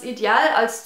Ideal als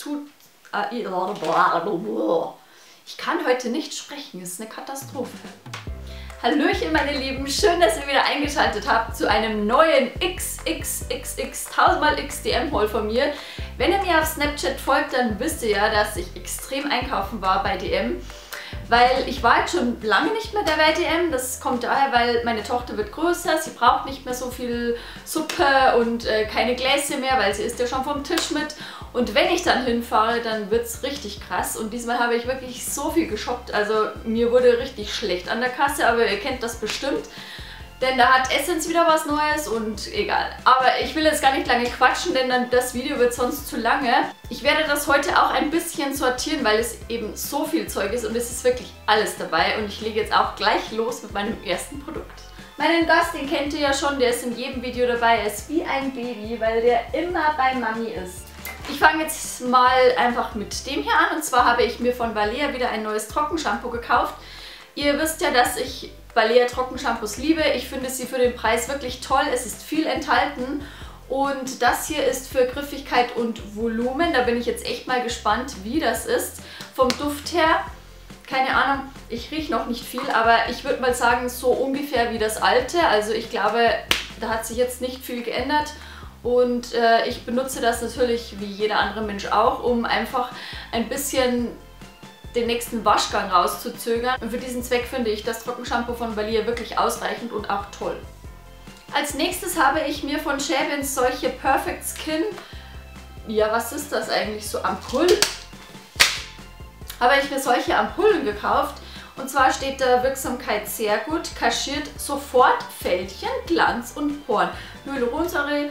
Ich kann heute nicht sprechen, ist eine Katastrophe. Hallöchen meine Lieben, schön, dass ihr wieder eingeschaltet habt zu einem neuen XXXX 1000 x DM Haul von mir. Wenn ihr mir auf Snapchat folgt, dann wisst ihr ja, dass ich extrem einkaufen war bei DM. Weil ich war jetzt schon lange nicht mehr dabei DM. Das kommt daher, weil meine Tochter wird größer, sie braucht nicht mehr so viel Suppe und keine Gläser mehr, weil sie isst ja schon vom Tisch mit. Und wenn ich dann hinfahre, dann wird es richtig krass. Und diesmal habe ich wirklich so viel geshoppt. Also mir wurde richtig schlecht an der Kasse, aber ihr kennt das bestimmt. Denn da hat Essence wieder was Neues und egal. Aber ich will jetzt gar nicht lange quatschen, denn dann das Video wird sonst zu lange. Ich werde das heute auch ein bisschen sortieren, weil es eben so viel Zeug ist und es ist wirklich alles dabei. Und ich lege jetzt auch gleich los mit meinem ersten Produkt. Meinen Gast, den kennt ihr ja schon, der ist in jedem Video dabei. Er ist wie ein Baby, weil der immer bei Mami ist. Ich fange jetzt mal einfach mit dem hier an. Und zwar habe ich mir von Balea wieder ein neues Trockenshampoo gekauft. Ihr wisst ja, dass ich Balea Trockenshampoos liebe. Ich finde sie für den Preis wirklich toll. Es ist viel enthalten. Und das hier ist für Griffigkeit und Volumen. Da bin ich jetzt echt mal gespannt, wie das ist. Vom Duft her, keine Ahnung, ich rieche noch nicht viel, aber ich würde mal sagen, so ungefähr wie das alte. Also ich glaube, da hat sich jetzt nicht viel geändert. Und ich benutze das natürlich wie jeder andere Mensch auch, um einfach ein bisschen den nächsten Waschgang rauszuzögern. Und für diesen Zweck finde ich das Trockenshampoo von Balea wirklich ausreichend und auch toll. Als nächstes habe ich mir von Shavins solche Perfect Skin, ja was ist das eigentlich, so Ampullen, habe ich mir solche Ampullen gekauft. Und zwar steht da Wirksamkeit sehr gut, kaschiert sofort Fältchen, Glanz und Poren, Hyaluronsäure,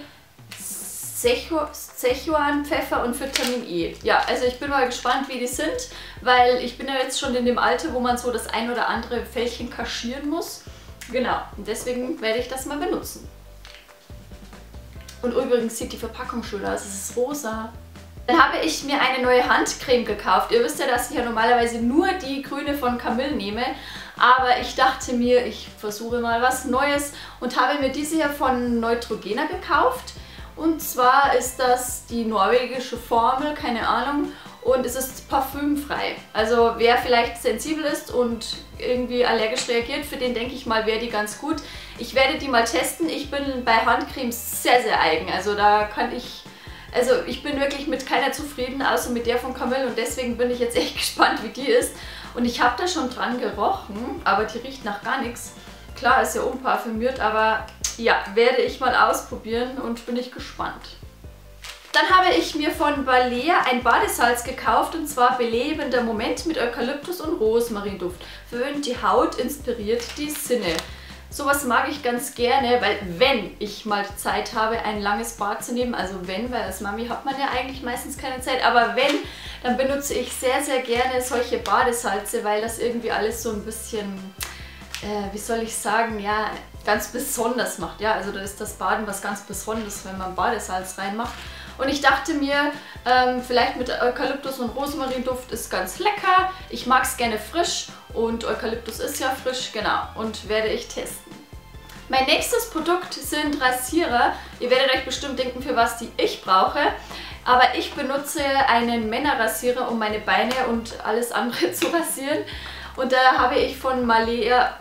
Szechuan, Pfeffer und Vitamin E. Ja, also ich bin mal gespannt, wie die sind, weil ich bin ja jetzt schon in dem Alter, wo man so das ein oder andere Fältchen kaschieren muss. Genau, und deswegen werde ich das mal benutzen. Und übrigens sieht die Verpackung schön aus, es ist rosa. Dann habe ich mir eine neue Handcreme gekauft. Ihr wisst ja, dass ich ja normalerweise nur die grüne von Camille nehme. Aber ich dachte mir, ich versuche mal was Neues und habe mir diese hier von Neutrogena gekauft. Und zwar ist das die norwegische Formel, keine Ahnung, und es ist parfümfrei. Also wer vielleicht sensibel ist und irgendwie allergisch reagiert, für den denke ich mal, wäre die ganz gut. Ich werde die mal testen. Ich bin bei Handcremes sehr, sehr eigen. Also da kann ich bin wirklich mit keiner zufrieden, außer mit der von Camille und deswegen bin ich jetzt echt gespannt, wie die ist. Und ich habe da schon dran gerochen, aber die riecht nach gar nichts. Klar, ist ja unparfümiert, aber ja, werde ich mal ausprobieren und bin ich gespannt. Dann habe ich mir von Balea ein Badesalz gekauft und zwar belebender Moment mit Eukalyptus und Rosmarinduft. Verwöhnt die Haut, inspiriert die Sinne. Sowas mag ich ganz gerne, weil wenn ich mal Zeit habe, ein langes Bad zu nehmen, also wenn, weil als Mami hat man ja eigentlich meistens keine Zeit, aber wenn, dann benutze ich sehr, sehr gerne solche Badesalze, weil das irgendwie alles so ein bisschen, wie soll ich sagen, ja, ganz besonders macht. Ja, also da ist das Baden was ganz Besonderes, wenn man Badesalz reinmacht. Und ich dachte mir, vielleicht mit Eukalyptus und Rosmarinduft ist ganz lecker. Ich mag es gerne frisch und Eukalyptus ist ja frisch, genau, und werde ich testen. Mein nächstes Produkt sind Rasierer. Ihr werdet euch bestimmt denken, für was die ich brauche. Aber ich benutze einen Männerrasierer, um meine Beine und alles andere zu rasieren. Und da habe ich von Balea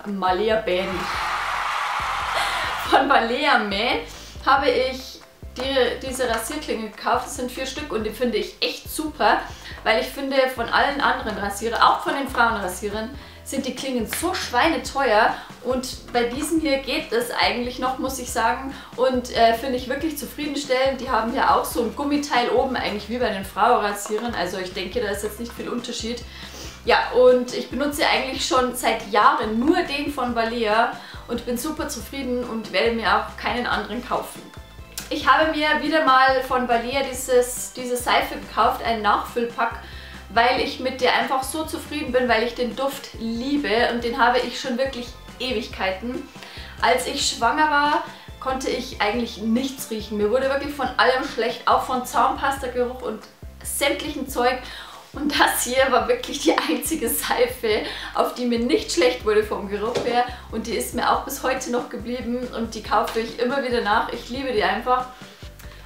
Man habe ich diese Rasierklingen gekauft. Das sind 4 Stück und die finde ich echt super, weil ich finde, von allen anderen Rasierern, auch von den Frauenrasierern, sind die Klingen so schweineteuer und bei diesem hier geht es eigentlich noch, muss ich sagen, und finde ich wirklich zufriedenstellend. Die haben ja auch so ein Gummiteil oben, eigentlich wie bei den Frauenrasierern, also ich denke, da ist jetzt nicht viel Unterschied. Ja, und ich benutze eigentlich schon seit Jahren nur den von Balea und bin super zufrieden und werde mir auch keinen anderen kaufen. Ich habe mir wieder mal von Balea diese Seife gekauft, einen Nachfüllpack, weil ich mit der einfach so zufrieden bin, weil ich den Duft liebe und den habe ich schon wirklich Ewigkeiten. Als ich schwanger war, konnte ich eigentlich nichts riechen. Mir wurde wirklich von allem schlecht, auch von Zahnpastageruch und sämtlichen Zeug. Und das hier war wirklich die einzige Seife, auf die mir nicht schlecht wurde vom Geruch her. Und die ist mir auch bis heute noch geblieben und die kaufe ich immer wieder nach. Ich liebe die einfach.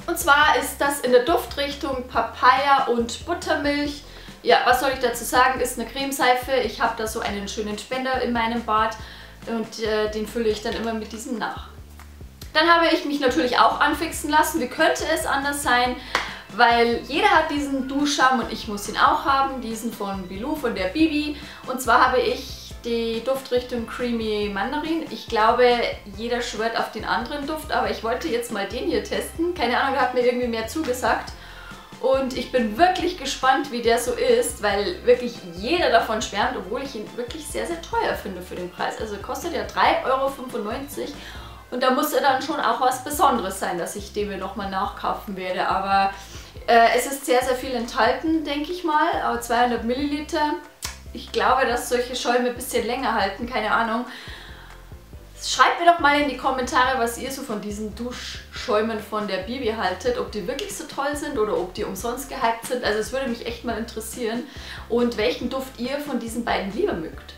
Und zwar ist das in der Duftrichtung Papaya und Buttermilch. Ja, was soll ich dazu sagen, ist eine Cremeseife. Ich habe da so einen schönen Spender in meinem Bad und den fülle ich dann immer mit diesem nach. Dann habe ich mich natürlich auch anfixen lassen. Wie könnte es anders sein? Weil jeder hat diesen Duschschaum und ich muss ihn auch haben. Diesen von Bilou, von der Bibi. Und zwar habe ich die Duftrichtung Creamy Mandarin. Ich glaube, jeder schwört auf den anderen Duft, aber ich wollte jetzt mal den hier testen. Keine Ahnung, der hat mir irgendwie mehr zugesagt. Und ich bin wirklich gespannt, wie der so ist, weil wirklich jeder davon schwärmt, obwohl ich ihn wirklich sehr, sehr teuer finde für den Preis. Also kostet ja 3,95 € und da muss ja dann schon auch was Besonderes sein, dass ich den mir nochmal nachkaufen werde. Aber es ist sehr, sehr viel enthalten, denke ich mal, aber 200 Milliliter. Ich glaube, dass solche Schäume ein bisschen länger halten, keine Ahnung. Schreibt mir doch mal in die Kommentare, was ihr so von diesen Duschschäumen von der Bibi haltet, ob die wirklich so toll sind oder ob die umsonst gehypt sind. Also es würde mich echt mal interessieren und welchen Duft ihr von diesen beiden lieber mögt.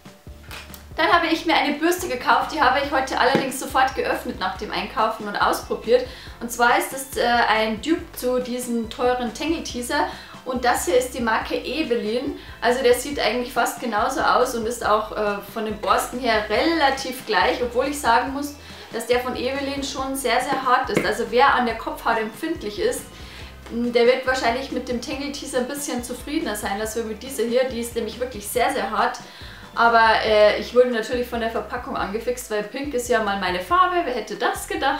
Dann habe ich mir eine Bürste gekauft, die habe ich heute allerdings sofort geöffnet nach dem Einkaufen und ausprobiert. Und zwar ist es ein Dupe zu diesem teuren Tangle Teezer. Und das hier ist die Marke Ebelin. Also der sieht eigentlich fast genauso aus und ist auch von den Borsten her relativ gleich, obwohl ich sagen muss, dass der von Ebelin schon sehr, sehr hart ist. Also wer an der Kopfhaut empfindlich ist, der wird wahrscheinlich mit dem Tangle Teezer ein bisschen zufriedener sein, als wir mit dieser hier. Die ist nämlich wirklich sehr, sehr hart. Aber ich wurde natürlich von der Verpackung angefixt, weil Pink ist ja mal meine Farbe. Wer hätte das gedacht?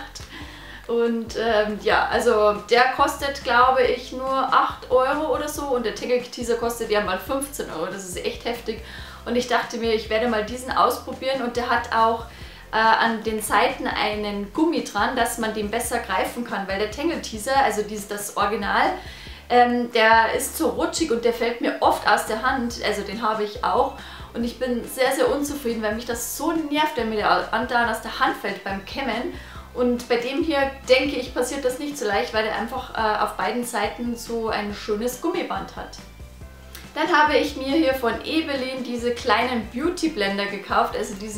Und ja, also der kostet, glaube ich, nur 8 € oder so und der Tangle Teezer kostet ja mal 15 €. Das ist echt heftig. Und ich dachte mir, ich werde mal diesen ausprobieren und der hat auch an den Seiten einen Gummi dran, dass man den besser greifen kann, weil der Tangle Teezer, also das Original, der ist so rutschig und der fällt mir oft aus der Hand, also den habe ich auch. Und ich bin sehr, sehr unzufrieden, weil mich das so nervt, wenn mir der andauernd aus der Hand fällt beim Kämmen. Und bei dem hier, denke ich, passiert das nicht so leicht, weil er einfach auf beiden Seiten so ein schönes Gummiband hat. Dann habe ich mir hier von Ebelin diese kleinen Beauty Blender gekauft, also diese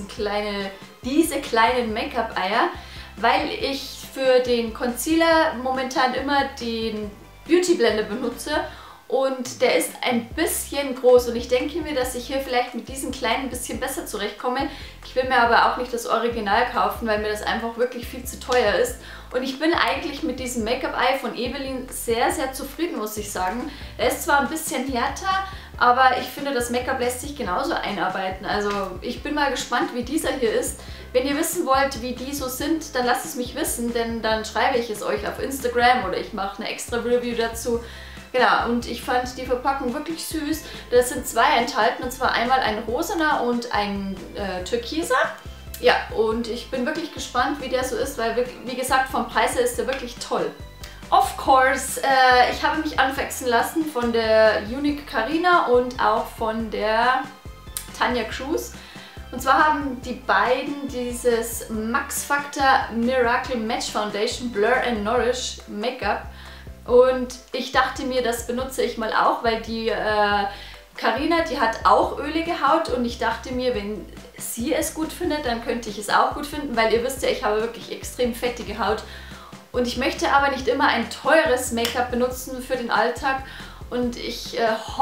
kleinen Make-up-Eier, weil ich für den Concealer momentan immer den Beauty Blender benutze. Und der ist ein bisschen groß und ich denke mir, dass ich hier vielleicht mit diesen kleinen ein bisschen besser zurechtkomme. Ich will mir aber auch nicht das Original kaufen, weil mir das einfach wirklich viel zu teuer ist. Und ich bin eigentlich mit diesem Make-up-Ei von Ebelin sehr, sehr zufrieden, muss ich sagen. Er ist zwar ein bisschen härter, aber ich finde, das Make-up lässt sich genauso einarbeiten. Also ich bin mal gespannt, wie dieser hier ist. Wenn ihr wissen wollt, wie die so sind, dann lasst es mich wissen, denn dann schreibe ich es euch auf Instagram oder ich mache eine extra Review dazu. Genau, und ich fand die Verpackung wirklich süß. Da sind zwei enthalten, und zwar einmal ein rosaner und ein türkiser. Ja, und ich bin wirklich gespannt, wie der so ist, weil, wie gesagt, vom Preis her ist der wirklich toll. Of course, ich habe mich anfixen lassen von der Unique Carina und auch von der Tanya Cruz. Und zwar haben die beiden dieses Max Factor Miracle Match Foundation Blur and Nourish Make-up. Und ich dachte mir, das benutze ich mal auch, weil die Carina, die hat auch ölige Haut und ich dachte mir, wenn sie es gut findet, dann könnte ich es auch gut finden, weil ihr wisst ja, ich habe wirklich extrem fettige Haut und ich möchte aber nicht immer ein teures Make-up benutzen für den Alltag und ich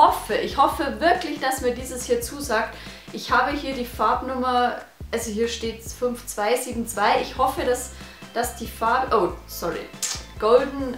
hoffe wirklich, dass mir dieses hier zusagt. Ich habe hier die Farbnummer, also hier steht 5272, ich hoffe, dass die Farbe, oh sorry, Golden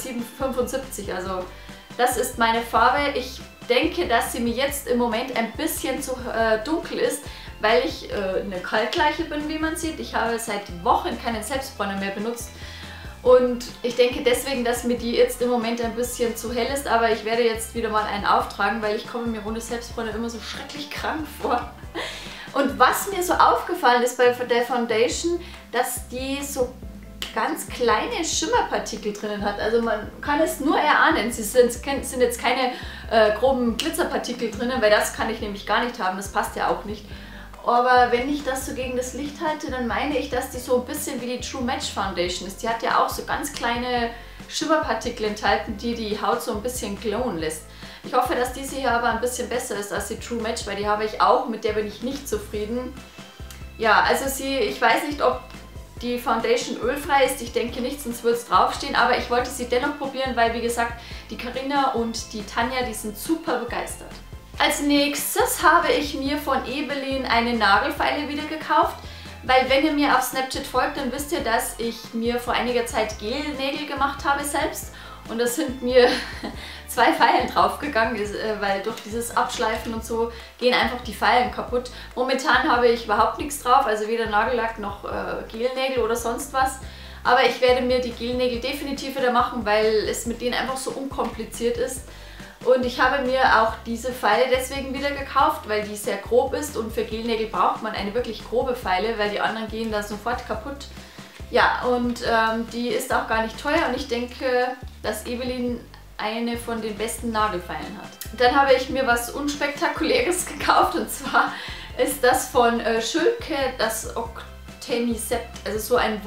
775, also das ist meine Farbe. Ich denke, dass sie mir jetzt im Moment ein bisschen zu dunkel ist, weil ich eine Kaltleiche bin, wie man sieht. Ich habe seit Wochen keinen Selbstbräuner mehr benutzt und ich denke deswegen, dass mir die jetzt im Moment ein bisschen zu hell ist, aber ich werde jetzt wieder mal einen auftragen, weil ich komme mir ohne Selbstbräuner immer so schrecklich krank vor. Und was mir so aufgefallen ist bei der Foundation, dass die so ganz kleine Schimmerpartikel drinnen hat. Also man kann es nur erahnen. Es sind jetzt keine groben Glitzerpartikel drinnen, weil das kann ich nämlich gar nicht haben. Das passt ja auch nicht. Aber wenn ich das so gegen das Licht halte, dann meine ich, dass die so ein bisschen wie die True Match Foundation ist. Die hat ja auch so ganz kleine Schimmerpartikel enthalten, die die Haut so ein bisschen glowen lässt. Ich hoffe, dass diese hier aber ein bisschen besser ist als die True Match, weil die habe ich auch, mit der bin ich nicht zufrieden. Ja, also ich weiß nicht, ob die Foundation ölfrei ist. Ich denke nicht, sonst würde es draufstehen, aber ich wollte sie dennoch probieren, weil wie gesagt, die Carina und die Tanja, die sind super begeistert. Als nächstes habe ich mir von Ebelin eine Nagelfeile wieder gekauft, weil wenn ihr mir auf Snapchat folgt, dann wisst ihr, dass ich mir vor einiger Zeit Gelnägel gemacht habe selbst. Und da sind mir 2 Feilen draufgegangen, weil durch dieses Abschleifen und so gehen einfach die Feilen kaputt. Momentan habe ich überhaupt nichts drauf, also weder Nagellack noch Gelnägel oder sonst was. Aber ich werde mir die Gelnägel definitiv wieder machen, weil es mit denen einfach so unkompliziert ist. Und ich habe mir auch diese Feile deswegen wieder gekauft, weil die sehr grob ist und für Gelnägel braucht man eine wirklich grobe Feile, weil die anderen gehen da sofort kaputt. Ja, und die ist auch gar nicht teuer und ich denke, dass Ebelin eine von den besten Nagelfeilen hat. Dann habe ich mir was Unspektakuläres gekauft und zwar ist das von Schülke das Octenisept, also so ein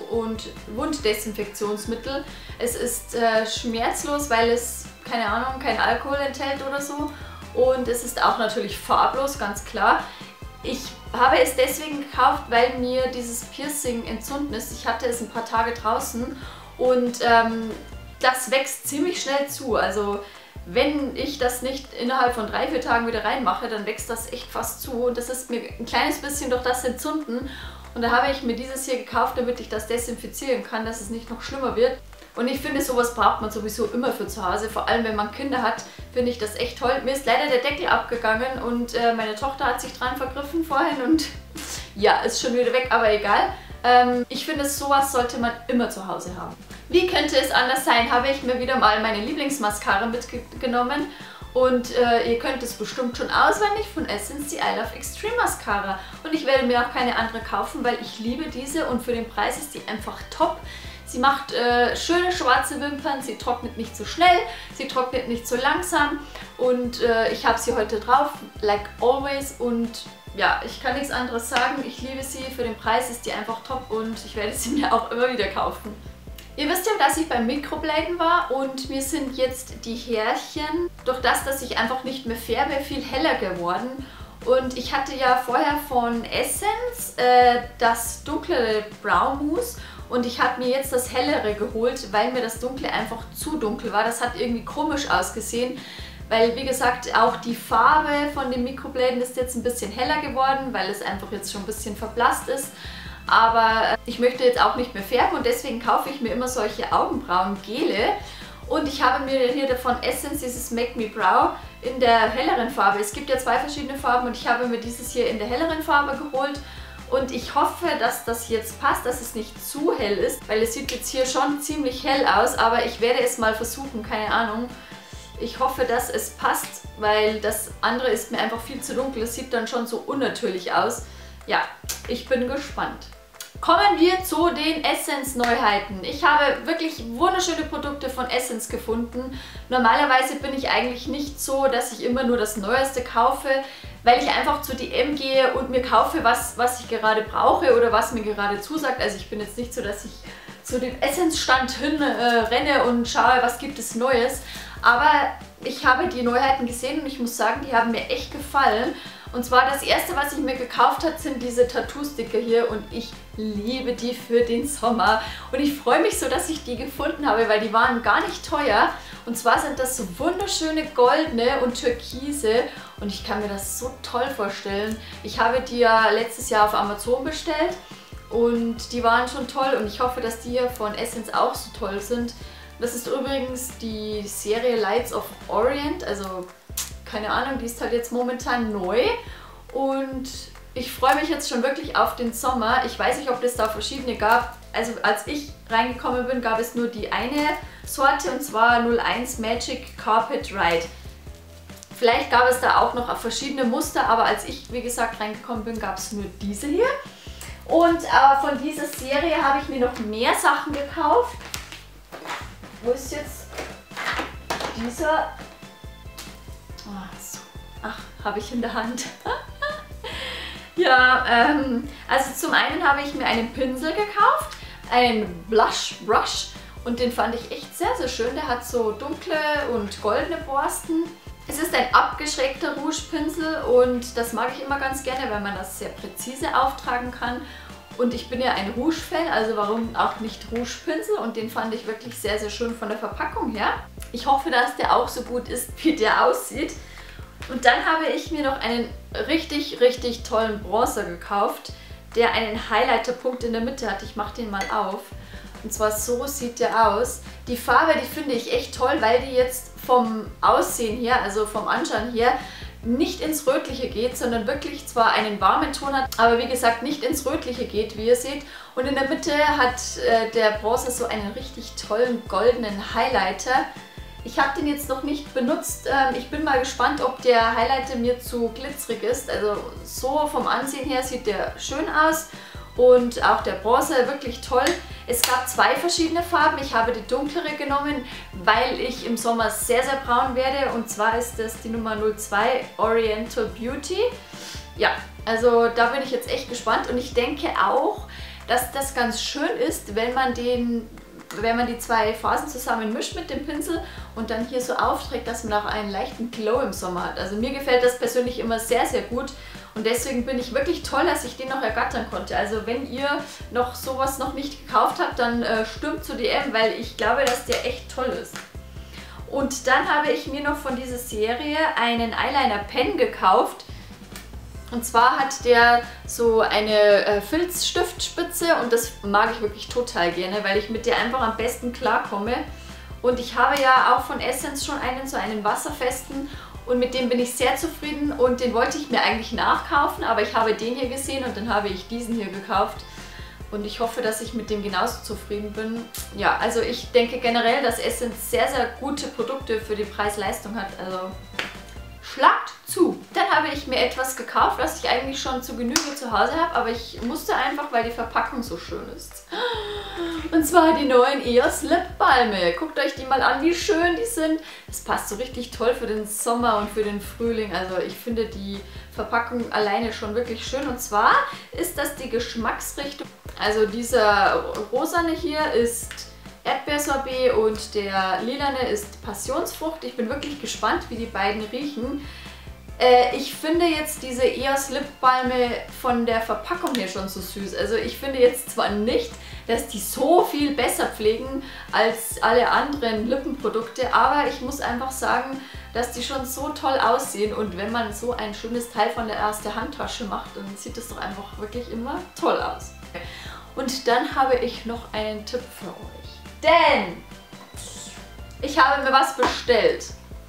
Wunddesinfektionsmittel. Es ist schmerzlos, weil es, keine Ahnung, kein Alkohol enthält oder so und es ist auch natürlich farblos, ganz klar. Ich habe es deswegen gekauft, weil mir dieses Piercing entzünden ist. Ich hatte es ein paar Tage draußen und das wächst ziemlich schnell zu. Also wenn ich das nicht innerhalb von 3-4 Tagen wieder reinmache, dann wächst das echt fast zu. Und das ist mir ein kleines bisschen durch das entzünden. Und da habe ich mir dieses hier gekauft, damit ich das desinfizieren kann, dass es nicht noch schlimmer wird. Und ich finde, sowas braucht man sowieso immer für zu Hause, vor allem wenn man Kinder hat, finde ich das echt toll. Mir ist leider der Deckel abgegangen und meine Tochter hat sich dran vergriffen vorhin und ja, ist schon wieder weg, aber egal. Ich finde, sowas sollte man immer zu Hause haben. Wie könnte es anders sein, habe ich mir wieder mal meine Lieblingsmascara mitgenommen. Und ihr könnt es bestimmt schon auswendig von Essence, die I Love Extreme Mascara. Und ich werde mir auch keine andere kaufen, weil ich liebe diese und für den Preis ist die einfach top. Sie macht schöne schwarze Wimpern, sie trocknet nicht so schnell, sie trocknet nicht so langsam und ich habe sie heute drauf, like always, und ja, ich kann nichts anderes sagen, ich liebe sie, für den Preis ist die einfach top und ich werde sie mir auch immer wieder kaufen. Ihr wisst ja, dass ich beim Mikrobladen war und mir sind jetzt die Härchen, durch das, dass ich einfach nicht mehr färbe, viel heller geworden. Und ich hatte ja vorher von Essence das dunkle Brow Mousse und ich habe mir jetzt das hellere geholt, weil mir das dunkle einfach zu dunkel war. Das hat irgendwie komisch ausgesehen, weil wie gesagt auch die Farbe von den Mikrobläden ist jetzt ein bisschen heller geworden, weil es einfach jetzt schon ein bisschen verblasst ist. Aber ich möchte jetzt auch nicht mehr färben und deswegen kaufe ich mir immer solche Augenbrauen-Gele. Und ich habe mir hier von Essence dieses Make Me Brow in der helleren Farbe. Es gibt ja 2 verschiedene Farben und ich habe mir dieses hier in der helleren Farbe geholt. Und ich hoffe, dass das jetzt passt, dass es nicht zu hell ist, weil es sieht jetzt hier schon ziemlich hell aus, aber ich werde es mal versuchen, keine Ahnung. Ich hoffe, dass es passt, weil das andere ist mir einfach viel zu dunkel. Es sieht dann schon so unnatürlich aus. Ja, ich bin gespannt. Kommen wir zu den Essence-Neuheiten. Ich habe wirklich wunderschöne Produkte von Essence gefunden. Normalerweise bin ich eigentlich nicht so, dass ich immer nur das Neueste kaufe, weil ich einfach zu DM gehe und mir kaufe, was ich gerade brauche oder was mir gerade zusagt. Also ich bin jetzt nicht so, dass ich zu dem Essence-Stand hin renne und schaue, was gibt es Neues. Aber ich habe die Neuheiten gesehen und ich muss sagen, die haben mir echt gefallen. Und zwar das erste, was ich mir gekauft habe, sind diese Tattoo-Sticker hier und ich liebe die für den Sommer. Und ich freue mich so, dass ich die gefunden habe, weil die waren gar nicht teuer. Und zwar sind das so wunderschöne goldene und türkise und ich kann mir das so toll vorstellen. Ich habe die ja letztes Jahr auf Amazon bestellt und die waren schon toll und ich hoffe, dass die hier von Essence auch so toll sind. Das ist übrigens die Serie Lights of Orient, also keine Ahnung, die ist halt jetzt momentan neu und ich freue mich jetzt schon wirklich auf den Sommer. Ich weiß nicht, ob es da verschiedene gab. Also als ich reingekommen bin, gab es nur die eine Sorte und zwar 01 Magic Carpet Ride. Vielleicht gab es da auch noch verschiedene Muster, aber als ich, wie gesagt, reingekommen bin, gab es nur diese hier. Und von dieser Serie habe ich mir noch mehr Sachen gekauft. Wo ist jetzt dieser? Ach, habe ich in der Hand. Ja, also zum einen habe ich mir einen Pinsel gekauft, einen Blush Brush und den fand ich echt sehr, sehr schön. Der hat so dunkle und goldene Borsten. Es ist ein abgeschrägter Rouge-Pinsel und das mag ich immer ganz gerne, weil man das sehr präzise auftragen kann. Und ich bin ja ein Rouge-Fan, also warum auch nicht Rouge-Pinsel? Und den fand ich wirklich sehr, sehr schön von der Verpackung her. Ich hoffe, dass der auch so gut ist, wie der aussieht. Und dann habe ich mir noch einen richtig, richtig tollen Bronzer gekauft, der einen Highlighter-Punkt in der Mitte hat. Ich mache den mal auf. Und zwar so sieht der aus. Die Farbe, die finde ich echt toll, weil die jetzt vom Aussehen her, also vom Anschauen her, nicht ins Rötliche geht, sondern wirklich zwar einen warmen Ton hat, aber wie gesagt nicht ins Rötliche geht, wie ihr seht. Und in der Mitte hat der Bronzer so einen richtig tollen goldenen Highlighter. Ich habe den jetzt noch nicht benutzt. Ich bin mal gespannt, ob der Highlighter mir zu glitzerig ist. Also so vom Ansehen her sieht der schön aus. Und auch der Bronzer wirklich toll. Es gab zwei verschiedene Farben. Ich habe die dunklere genommen, weil ich im Sommer sehr, sehr braun werde. Und zwar ist das die Nummer 02 Oriental Beauty. Ja, also da bin ich jetzt echt gespannt. Und ich denke auch, dass das ganz schön ist, wenn man die zwei Phasen zusammen mischt mit dem Pinsel und dann hier so aufträgt, dass man auch einen leichten Glow im Sommer hat. Also mir gefällt das persönlich immer sehr, sehr gut. Und deswegen bin ich wirklich toll, dass ich den noch ergattern konnte. Also wenn ihr noch sowas noch nicht gekauft habt, dann stürmt zu DM, weil ich glaube, dass der echt toll ist. Und dann habe ich mir noch von dieser Serie einen Eyeliner Pen gekauft. Und zwar hat der so eine Filzstiftspitze und das mag ich wirklich total gerne, weil ich mit der einfach am besten klarkomme. Und ich habe ja auch von Essence schon so einen wasserfesten. Und mit dem bin ich sehr zufrieden und den wollte ich mir eigentlich nachkaufen, aber ich habe den hier gesehen und dann habe ich diesen hier gekauft. Und ich hoffe, dass ich mit dem genauso zufrieden bin. Ja, also ich denke generell, dass Essence sehr, sehr gute Produkte für die Preis-Leistung hat. Also schlagt zu! Dann habe ich mir etwas gekauft, was ich eigentlich schon zu Genüge zu Hause habe, aber ich musste einfach, weil die Verpackung so schön ist. Und zwar die neuen EOS Lip Balme. Guckt euch die mal an, wie schön die sind. Das passt so richtig toll für den Sommer und für den Frühling. Also ich finde die Verpackung alleine schon wirklich schön. Und zwar ist das die Geschmacksrichtung. Also dieser rosane hier ist Erdbeersorbet und der lilane ist Passionsfrucht. Ich bin wirklich gespannt, wie die beiden riechen. Ich finde jetzt diese EOS Lip Balme von der Verpackung her schon so süß. Also ich finde jetzt zwar nicht, dass die so viel besser pflegen als alle anderen Lippenprodukte, aber ich muss einfach sagen, dass die schon so toll aussehen und wenn man so ein schönes Teil von der ersten Handtasche macht, dann sieht es doch einfach wirklich immer toll aus. Und dann habe ich noch einen Tipp für euch. Denn ich habe mir was bestellt.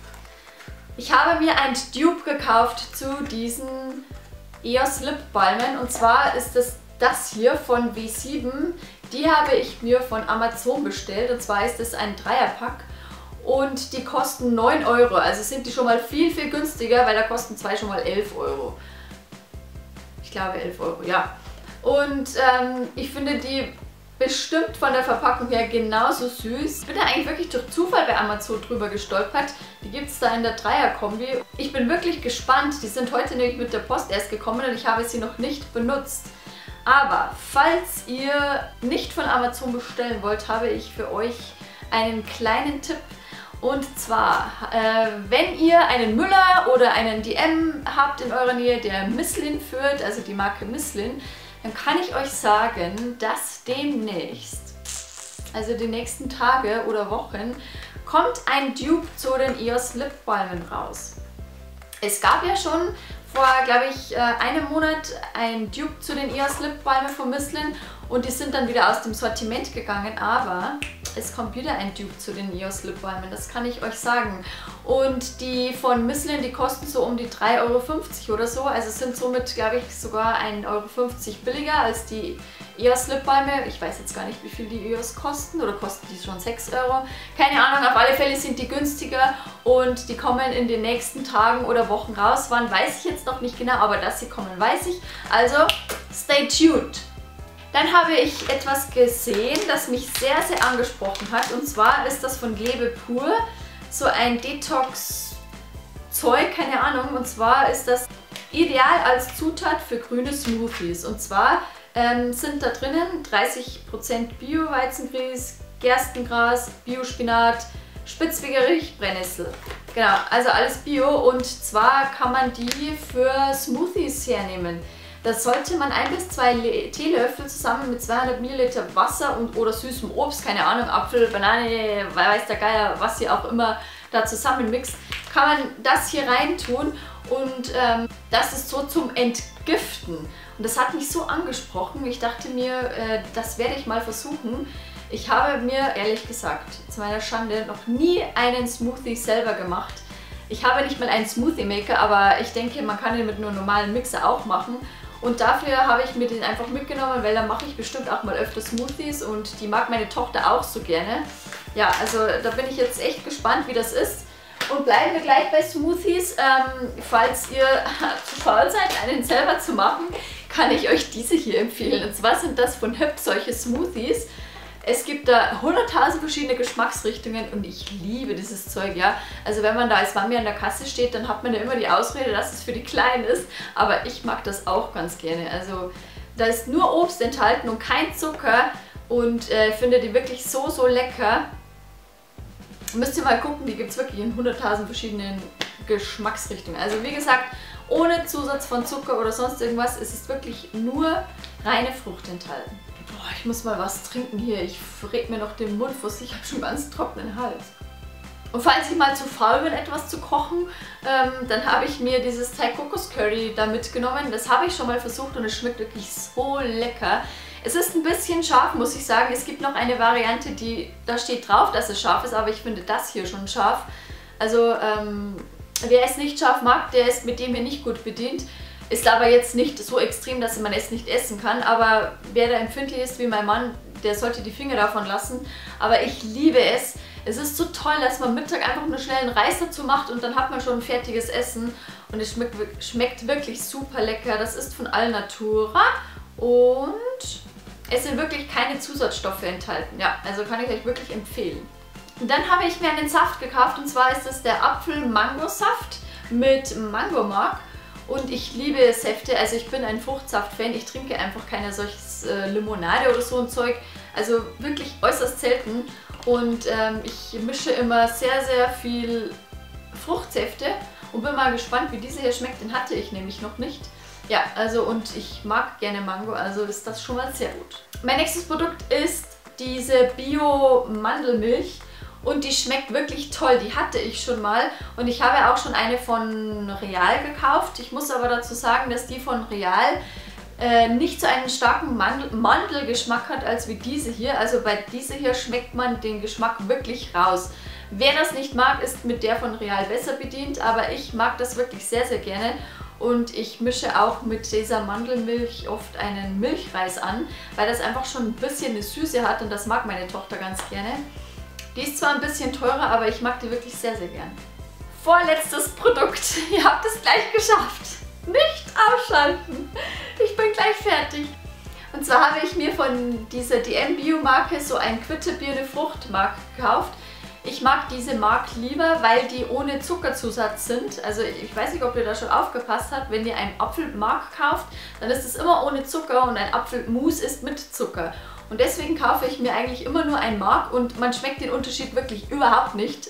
Ich habe mir ein Dupe gekauft zu diesen EOS Lip Balmen und zwar ist es das hier von W7. Die habe ich mir von Amazon bestellt und zwar ist es ein Dreierpack und die kosten 9 Euro. Also sind die schon mal viel, viel günstiger, weil da kosten zwei schon mal 11 Euro. Ich glaube 11 Euro, ja. Und ich finde die bestimmt von der Verpackung her genauso süß. Ich bin da eigentlich wirklich durch Zufall bei Amazon drüber gestolpert. Die gibt es da in der Dreier-Kombi. Ich bin wirklich gespannt. Die sind heute nämlich mit der Post erst gekommen und ich habe sie noch nicht benutzt. Aber falls ihr nicht von Amazon bestellen wollt, habe ich für euch einen kleinen Tipp. Und zwar, wenn ihr einen Müller oder einen DM habt in eurer Nähe, der Misslin führt, also die Marke Misslin, dann kann ich euch sagen, dass demnächst, also die nächsten Tage oder Wochen, kommt ein Dupe zu den EOS Lip Balmen raus. Es gab ja schon vor, glaube ich, einem Monat ein Dupe zu den EOS Lip Balmen von Misslin und die sind dann wieder aus dem Sortiment gegangen, aber es kommt wieder ein Dupe zu den EOS Lip Balmen, das kann ich euch sagen. Und die von Misslin, die kosten so um die 3,50 Euro oder so, also sind somit, glaube ich, sogar 1,50 Euro billiger als die EOS Lip Balme. Ich weiß jetzt gar nicht, wie viel die EOS kosten oder kosten die schon 6 Euro. Keine Ahnung, auf alle Fälle sind die günstiger und die kommen in den nächsten Tagen oder Wochen raus. Wann weiß ich jetzt noch nicht genau, aber dass sie kommen, weiß ich. Also, stay tuned! Dann habe ich etwas gesehen, das mich sehr, sehr angesprochen hat. Und zwar ist das von Glebe Pur. So ein Detox-Zeug, keine Ahnung. Und zwar ist das ideal als Zutat für grüne Smoothies. Und zwar sind da drinnen 30% Bio-Weizengrieß, Gerstengras, Bio-Spinat, Spitzwegerich, Brennnessel. Genau, also alles Bio. Und zwar kann man die für Smoothies hernehmen. Das sollte man 1 bis 2 Teelöffel zusammen mit 200 Milliliter Wasser oder süßem Obst, keine Ahnung, Apfel, Banane, weiß der Geier, was ihr auch immer da zusammenmixt, kann man das hier rein tun und das ist so zum Entgiften. Und das hat mich so angesprochen, ich dachte mir, das werde ich mal versuchen. Ich habe mir, ehrlich gesagt, zu meiner Schande noch nie einen Smoothie selber gemacht. Ich habe nicht mal einen Smoothie Maker, aber ich denke, man kann den mit einem normalen Mixer auch machen. Und dafür habe ich mir den einfach mitgenommen, weil dann mache ich bestimmt auch mal öfter Smoothies und die mag meine Tochter auch so gerne. Ja, also da bin ich jetzt echt gespannt, wie das ist. Und bleiben wir gleich bei Smoothies. Falls ihr zu faul seid, einen selber zu machen, kann ich euch diese hier empfehlen. Und zwar sind das von Hüb solche Smoothies. Es gibt da 100.000 verschiedene Geschmacksrichtungen und ich liebe dieses Zeug, ja. Also wenn man da als Mami an der Kasse steht, dann hat man ja immer die Ausrede, dass es für die Kleinen ist. Aber ich mag das auch ganz gerne. Also da ist nur Obst enthalten und kein Zucker und finde die wirklich so, so lecker. Müsst ihr mal gucken, die gibt es wirklich in 100.000 verschiedenen Geschmacksrichtungen. Also wie gesagt, ohne Zusatz von Zucker oder sonst irgendwas, es ist wirklich nur reine Frucht enthalten. Boah, ich muss mal was trinken hier. Ich red mir noch den Mund fusselig, ich habe schon ganz trockenen Hals. Und falls ich mal zu faul bin, etwas zu kochen, dann habe ich mir dieses Thai Kokos Curry da mitgenommen. Das habe ich schon mal versucht und es schmeckt wirklich so lecker. Es ist ein bisschen scharf, muss ich sagen. Es gibt noch eine Variante, da steht drauf, dass es scharf ist, aber ich finde das hier schon scharf. Also wer es nicht scharf mag, der ist mit dem hier nicht gut bedient. Ist aber jetzt nicht so extrem, dass man es nicht essen kann. Aber wer da empfindlich ist wie mein Mann, der sollte die Finger davon lassen. Aber ich liebe es. Es ist so toll, dass man Mittag einfach nur schnell einen Reis dazu macht und dann hat man schon ein fertiges Essen. Und es schmeckt wirklich super lecker. Das ist von Alnatura und es sind wirklich keine Zusatzstoffe enthalten. Ja, also kann ich euch wirklich empfehlen. Und dann habe ich mir einen Saft gekauft und zwar ist das der Apfel-Mango-Saft mit Mangomark. Und ich liebe Säfte, also ich bin ein Fruchtsaft-Fan, ich trinke einfach keine solches Limonade oder so ein Zeug, also wirklich äußerst selten. Und ich mische immer sehr, sehr viel Fruchtsäfte und bin mal gespannt, wie diese hier schmeckt, den hatte ich nämlich noch nicht. Ja, also und ich mag gerne Mango, also ist das schon mal sehr gut. Mein nächstes Produkt ist diese Bio-Mandelmilch. Und die schmeckt wirklich toll, die hatte ich schon mal und ich habe auch schon eine von Real gekauft. Ich muss aber dazu sagen, dass die von Real nicht so einen starken Mandelgeschmack hat als wie diese hier. Also bei dieser hier schmeckt man den Geschmack wirklich raus. Wer das nicht mag, ist mit der von Real besser bedient, aber ich mag das wirklich sehr, sehr gerne. Und ich mische auch mit dieser Mandelmilch oft einen Milchreis an, weil das einfach schon ein bisschen eine Süße hat und das mag meine Tochter ganz gerne. Die ist zwar ein bisschen teurer, aber ich mag die wirklich sehr, sehr gern. Vorletztes Produkt. Ihr habt es gleich geschafft. Nicht ausschalten. Ich bin gleich fertig. Und zwar habe ich mir von dieser DM Bio Marke so ein Quitte-Birne Fruchtmark gekauft. Ich mag diese Mark lieber, weil die ohne Zuckerzusatz sind. Also ich weiß nicht, ob ihr da schon aufgepasst habt. Wenn ihr einen Apfelmark kauft, dann ist es immer ohne Zucker und ein Apfelmus ist mit Zucker. Und deswegen kaufe ich mir eigentlich immer nur ein Mark und man schmeckt den Unterschied wirklich überhaupt nicht.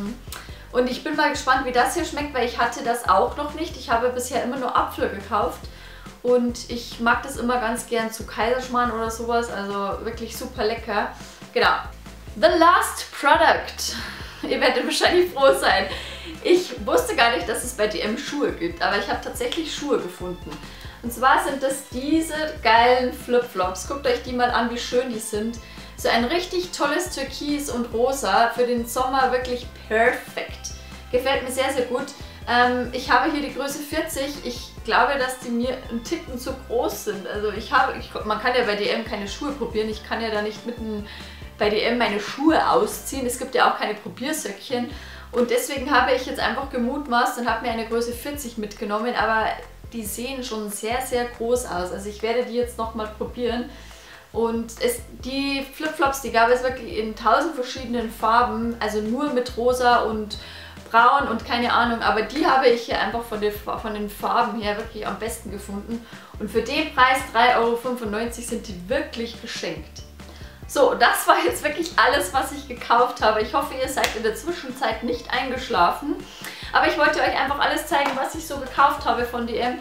Und ich bin mal gespannt, wie das hier schmeckt, weil ich hatte das auch noch nicht. Ich habe bisher immer nur Apfel gekauft und ich mag das immer ganz gern zu Kaiserschmarrn oder sowas. Also wirklich super lecker. Genau. The last product. Ihr werdet wahrscheinlich froh sein. Ich wusste gar nicht, dass es bei DM Schuhe gibt, aber ich habe tatsächlich Schuhe gefunden. Und zwar sind das diese geilen Flipflops. Guckt euch die mal an, wie schön die sind. So ein richtig tolles Türkis und Rosa. Für den Sommer wirklich perfekt. Gefällt mir sehr, sehr gut. Ich habe hier die Größe 40. Ich glaube, dass die mir einen Ticken zu groß sind. Also man kann ja bei DM keine Schuhe probieren. Ich kann ja da nicht mitten bei DM meine Schuhe ausziehen. Es gibt ja auch keine Probiersöckchen. Und deswegen habe ich jetzt einfach gemutmaßt und habe mir eine Größe 40 mitgenommen. Aber die sehen schon sehr, sehr groß aus. Also ich werde die jetzt nochmal probieren. Und die Flipflops, die gab es wirklich in 1000 verschiedenen Farben. Also nur mit rosa und braun und keine Ahnung. Aber die habe ich hier einfach von den Farben her wirklich am besten gefunden. Und für den Preis 3,95 € sind die wirklich geschenkt. So, das war jetzt wirklich alles, was ich gekauft habe. Ich hoffe, ihr seid in der Zwischenzeit nicht eingeschlafen. Aber ich wollte euch einfach alles zeigen, was ich so gekauft habe von DM.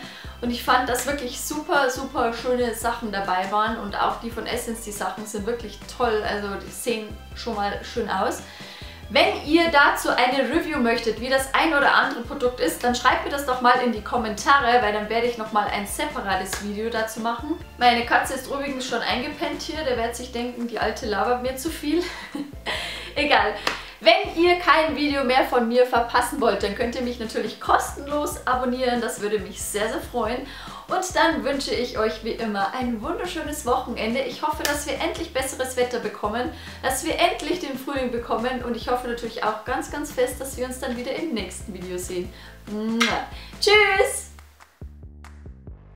Und ich fand, dass wirklich super, super schöne Sachen dabei waren und auch die von Essence, die Sachen sind wirklich toll, also die sehen schon mal schön aus. Wenn ihr dazu eine Review möchtet, wie das ein oder andere Produkt ist, dann schreibt mir das doch mal in die Kommentare, weil dann werde ich nochmal ein separates Video dazu machen. Meine Katze ist übrigens schon eingepennt hier, der wird sich denken, die Alte labert mir zu viel. Egal. Wenn ihr kein Video mehr von mir verpassen wollt, dann könnt ihr mich natürlich kostenlos abonnieren. Das würde mich sehr, sehr freuen. Und dann wünsche ich euch wie immer ein wunderschönes Wochenende. Ich hoffe, dass wir endlich besseres Wetter bekommen, dass wir endlich den Frühling bekommen und ich hoffe natürlich auch ganz, ganz fest, dass wir uns dann wieder im nächsten Video sehen. Tschüss!